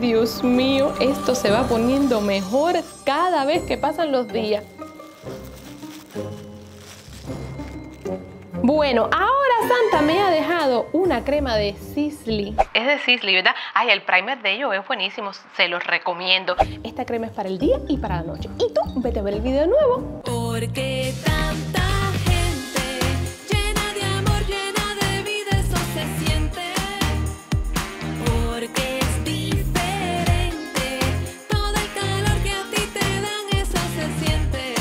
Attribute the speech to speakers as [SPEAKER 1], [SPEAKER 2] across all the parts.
[SPEAKER 1] Dios mío, esto se va poniendo mejor cada vez que pasan los días. Bueno, ahora Santa me ha dejado una crema de Sisley. Es de Sisley, ¿verdad? Ay, el primer de ellos es buenísimo, se los recomiendo. Esta crema es para el día y para la noche. Y tú, vete a ver el video nuevo.
[SPEAKER 2] Porque tanta gente llena de amor, llena de vida, eso se siente. Porque es diferente, todo el calor que a ti te dan, eso se siente.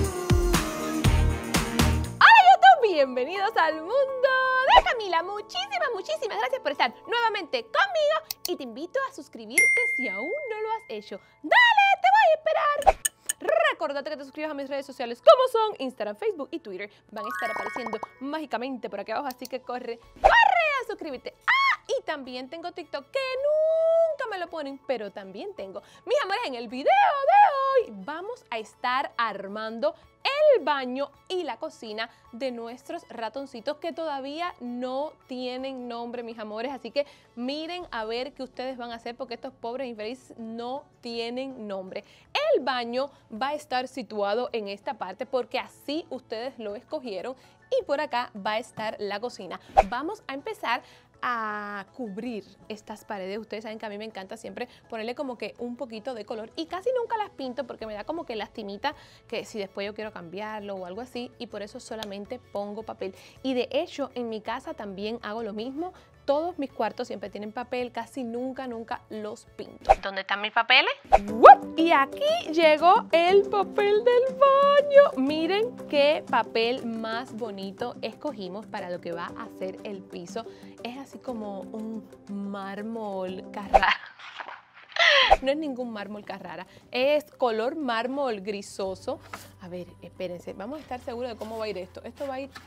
[SPEAKER 1] Bienvenidos al mundo de Camila. Muchísimas gracias por estar nuevamente conmigo y te invito a suscribirte si aún no lo has hecho. ¡Dale! ¡Te voy a esperar! Recordate que te suscribas a mis redes sociales como son Instagram, Facebook y Twitter. Van a estar apareciendo mágicamente por aquí abajo, así que corre a suscribirte. ¡Ah! Y también tengo TikTok que nunca me lo ponen, pero también tengo. Mis amores, en el video de hoy vamos a estar armando el baño y la cocina de nuestros ratoncitos que todavía no tienen nombre, mis amores. Así que miren a ver qué ustedes van a hacer porque estos pobres infelices no tienen nombre. El baño va a estar situado en esta parte porque así ustedes lo escogieron y por acá va a estar la cocina. Vamos a empezar a cubrir estas paredes. Ustedes saben que a mí me encanta siempre ponerle como que un poquito de color y casi nunca las pinto porque me da como que lastimita que si después yo quiero cambiarlo o algo así, y por eso solamente pongo papel. Y de hecho en mi casa también hago lo mismo. Todos mis cuartos siempre tienen papel, casi nunca los pinto. ¿Dónde están mis papeles? ¡Wup! Y aquí llegó el papel del baño. Miren qué papel más bonito escogimos para lo que va a ser el piso. Es así como un mármol Carrara. No es ningún mármol Carrara, es color mármol grisoso. A ver, espérense, vamos a estar seguros de cómo va a ir esto. Esto va a ir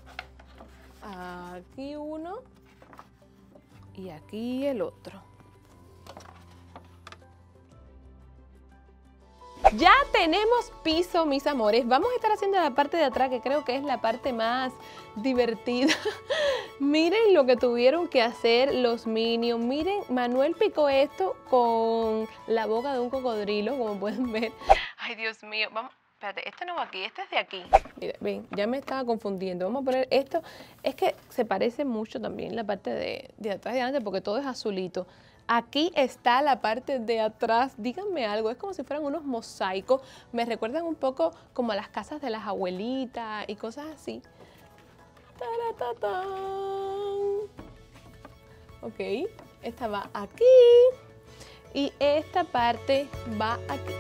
[SPEAKER 1] aquí uno y aquí el otro. Ya tenemos piso, mis amores. Vamos a estar haciendo la parte de atrás, que creo que es la parte más divertida. Miren lo que tuvieron que hacer los Minions. Miren, Manuel picó esto con la boca de un cocodrilo, como pueden ver. Ay, Dios mío. Vamos, espérate, este no va aquí, este es de aquí. Mira, ven, ya me estaba confundiendo. Vamos a poner esto. Es que se parece mucho también la parte de atrás y de adelante porque todo es azulito. Aquí está la parte de atrás. Díganme algo, es como si fueran unos mosaicos. Me recuerdan un poco como a las casas de las abuelitas y cosas así. ¡Taratatán! Ok, esta va aquí y esta parte va aquí.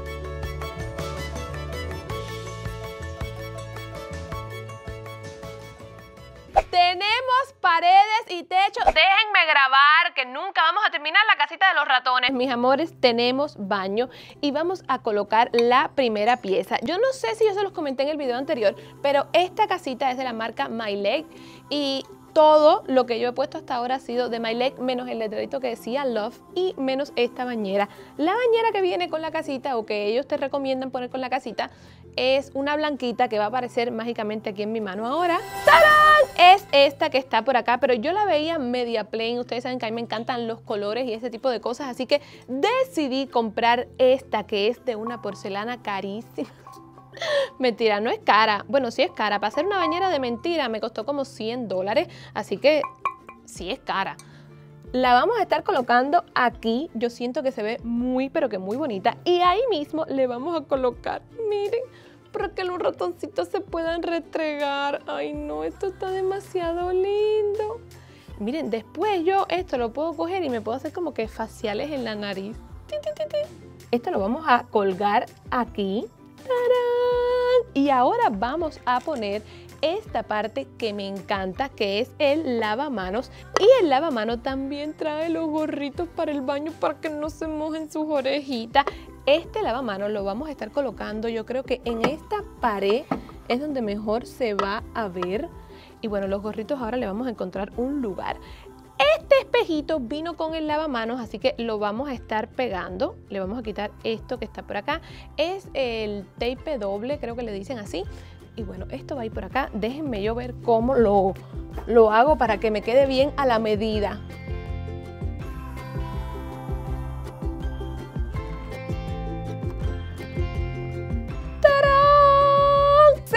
[SPEAKER 1] Tenemos paredes y techo. Déjenme grabar que nunca vamos a terminar la casita de los ratones. Mis amores, tenemos baño y vamos a colocar la primera pieza. Yo no sé si yo se los comenté en el video anterior, pero esta casita es de la marca Mileg y todo lo que yo he puesto hasta ahora ha sido de Mileg, menos el letrerito que decía Love y menos esta bañera. La bañera que viene con la casita o que ellos te recomiendan poner con la casita es una blanquita que va a aparecer mágicamente aquí en mi mano ahora. ¡Tarán! Es esta que está por acá, pero yo la veía media plain. Ustedes saben que a mí me encantan los colores y ese tipo de cosas, así que decidí comprar esta que es de una porcelana carísima. Mentira, no es cara. Bueno, sí es cara. Para hacer una bañera de mentira me costó como $100, así que sí es cara. La vamos a estar colocando aquí. Yo siento que se ve muy, pero que muy bonita. Y ahí mismo le vamos a colocar, miren, para que los ratoncitos se puedan restregar. Ay, no, esto está demasiado lindo. Miren, después yo esto lo puedo coger y me puedo hacer como que faciales en la nariz. Esto lo vamos a colgar aquí. ¡Tarán! Y ahora vamos a poner esta parte que me encanta, que es el lavamanos. Y el lavamanos también trae los gorritos para el baño para que no se mojen sus orejitas. Este lavamanos lo vamos a estar colocando, yo creo que en esta pared es donde mejor se va a ver. Y bueno, los gorritos ahora le vamos a encontrar un lugar. Este espejito vino con el lavamanos, así que lo vamos a estar pegando. Le vamos a quitar esto que está por acá. Es el tape doble, creo que le dicen así. Y bueno, esto va a ir por acá. Déjenme yo ver cómo lo hago para que me quede bien a la medida.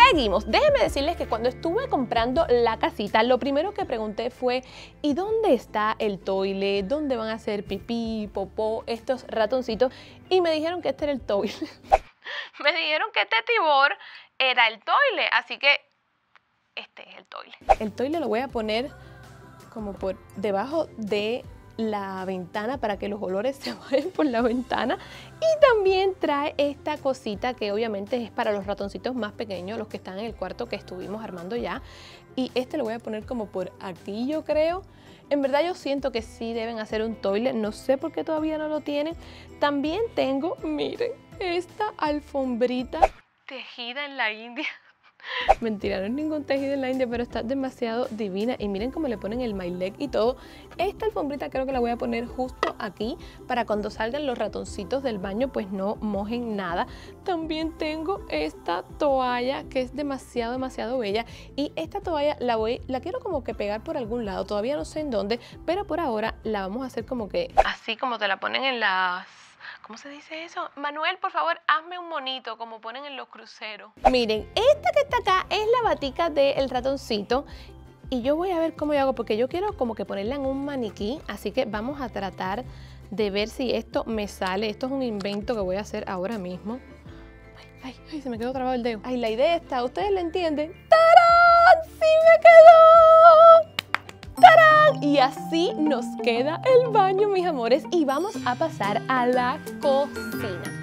[SPEAKER 1] Seguimos. Déjenme decirles que cuando estuve comprando la casita, lo primero que pregunté fue, ¿y dónde está el toilet? ¿Dónde van a hacer pipí, popó, estos ratoncitos? Y me dijeron que este era el toilet. Me dijeron que este tibor era el toilet, así que este es el toilet. El toilet lo voy a poner como por debajo de la ventana para que los olores se vayan por la ventana, y también trae esta cosita que obviamente es para los ratoncitos más pequeños, los que están en el cuarto que estuvimos armando ya, y este lo voy a poner como por aquí, yo creo. En verdad yo siento que sí deben hacer un toilet, no sé por qué todavía no lo tienen. También tengo, miren, esta alfombrita tejida en la India. Mentira, no es ningún tejido en la India, pero está demasiado divina. Y miren cómo le ponen el my leg y todo. Esta alfombrita creo que la voy a poner justo aquí para cuando salgan los ratoncitos del baño pues no mojen nada. También tengo esta toalla que es demasiado bella. Y esta toalla la quiero como que pegar por algún lado. Todavía no sé en dónde, pero por ahora la vamos a hacer como que así como te la ponen en las... ¿Cómo se dice eso? Manuel, por favor, hazme un monito como ponen en los cruceros. Miren, esta que está acá es la batica del ratoncito. Y yo voy a ver cómo yo hago, porque yo quiero como que ponerla en un maniquí. Así que vamos a tratar de ver si esto me sale. Esto es un invento que voy a hacer ahora mismo. Ay, se me quedó trabado el dedo. Ay, la idea está, ¿ustedes la entienden? ¡Tarán! ¡Sí me quedó! ¡Tarán! Y así nos queda el baño, mis amores, y vamos a pasar a la cocina.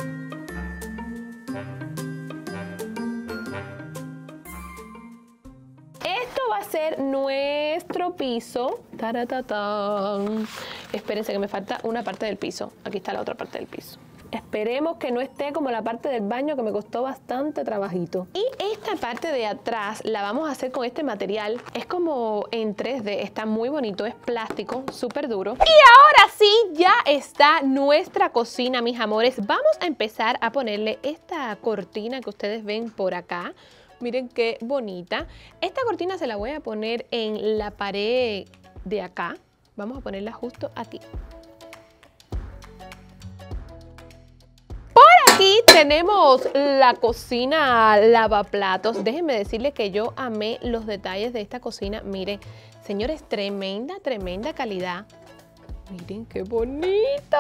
[SPEAKER 1] Esto va a ser nuestro piso. ¡Taratatán! Espérense que me falta una parte del piso. Aquí está la otra parte del piso. Esperemos que no esté como la parte del baño, que me costó bastante trabajito. Y esta parte de atrás la vamos a hacer con este material. Es como en 3D, está muy bonito, es plástico, súper duro. Y ahora sí, ya está nuestra cocina, mis amores. Vamos a empezar a ponerle esta cortina que ustedes ven por acá. Miren qué bonita. Esta cortina se la voy a poner en la pared de acá. Vamos a ponerla justo aquí. Aquí tenemos la cocina lavaplatos. Déjenme decirles que yo amé los detalles de esta cocina. Miren, señores, tremenda calidad. Miren qué bonito.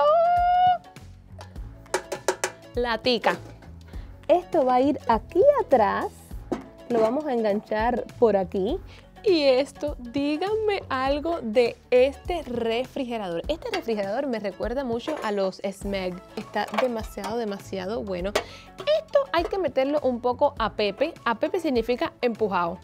[SPEAKER 1] La tica. Esto va a ir aquí atrás. Lo vamos a enganchar por aquí. Y esto, díganme algo de este refrigerador. Este refrigerador me recuerda mucho a los Smeg. Está demasiado bueno. Esto hay que meterlo un poco a pepe. A pepe significa empujado.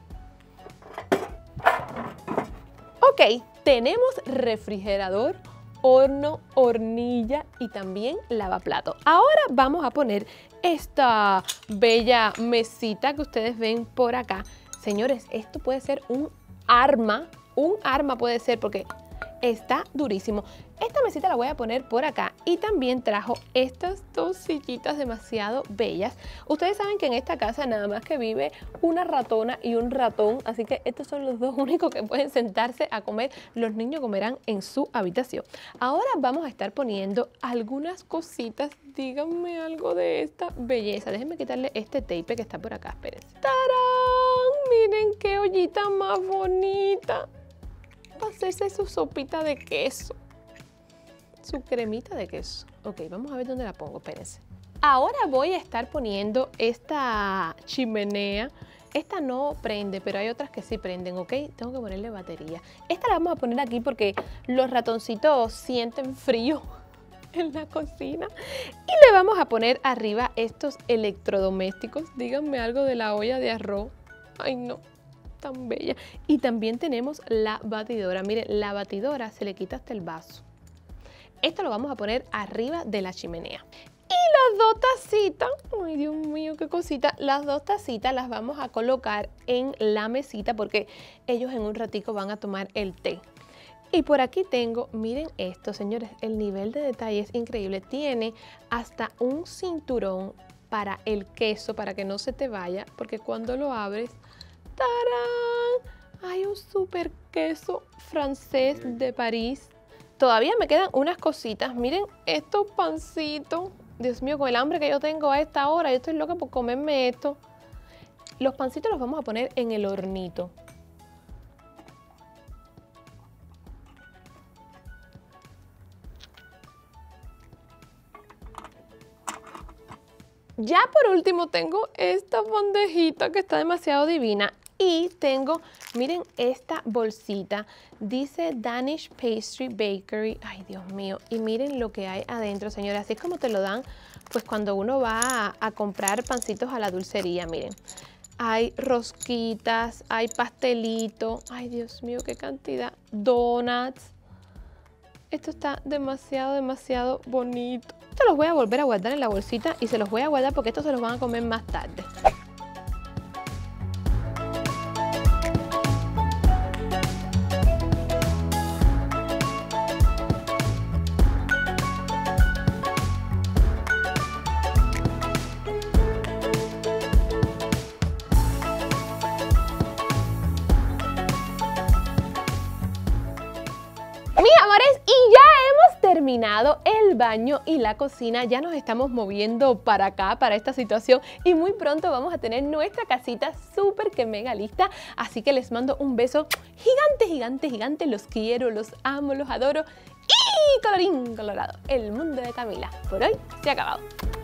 [SPEAKER 1] Ok, tenemos refrigerador, horno, hornilla y también lavaplato. Ahora vamos a poner esta bella mesita que ustedes ven por acá. Señores, esto puede ser un arma puede ser porque está durísimo. Esta mesita la voy a poner por acá y también trajo estas dos sillitas demasiado bellas. Ustedes saben que en esta casa nada más que vive una ratona y un ratón, así que estos son los dos únicos que pueden sentarse a comer. Los niños comerán en su habitación. Ahora vamos a estar poniendo algunas cositas. Díganme algo de esta belleza. Déjenme quitarle este tape que está por acá. Espérense. ¡Tarán! Miren qué ollita más bonita. Va a hacerse su sopita de queso. Su cremita de queso. Ok, vamos a ver dónde la pongo, espérense. Ahora voy a estar poniendo esta chimenea. Esta no prende, pero hay otras que sí prenden, ¿ok? Tengo que ponerle batería. Esta la vamos a poner aquí porque los ratoncitos sienten frío en la cocina. Y le vamos a poner arriba estos electrodomésticos. Díganme algo de la olla de arroz. Ay, no, tan bella. Y también tenemos la batidora. Miren, la batidora se le quita hasta el vaso. Esto lo vamos a poner arriba de la chimenea. Y las dos tacitas, ay Dios mío, qué cosita. Las dos tacitas las vamos a colocar en la mesita porque ellos en un ratico van a tomar el té. Y por aquí tengo, miren esto, señores, el nivel de detalle es increíble. Tiene hasta un cinturón para el queso, para que no se te vaya, porque cuando lo abres, ¡tarán! Hay un super queso francés de París. Todavía me quedan unas cositas. Miren estos pancitos. Dios mío, con el hambre que yo tengo a esta hora, yo estoy loca por comerme esto. los pancitos los vamos a poner en el hornito. Ya por último tengo esta bandejita que está demasiado divina y tengo, miren esta bolsita, dice Danish Pastry Bakery, ay Dios mío, y miren lo que hay adentro, señores, así es como te lo dan pues cuando uno va a comprar pancitos a la dulcería, miren. Hay rosquitas, hay pastelito, ay Dios mío, qué cantidad, donuts. Esto está demasiado bonito. Esto los voy a volver a guardar en la bolsita y se los voy a guardar porque estos se los van a comer más tarde. Mis amores, y ya hemos terminado el baño y la cocina, ya nos estamos moviendo para acá, para esta situación y muy pronto vamos a tener nuestra casita súper que mega lista, así que les mando un beso gigante, los quiero, los amo, los adoro y colorín colorado, el mundo de Camila por hoy se ha acabado.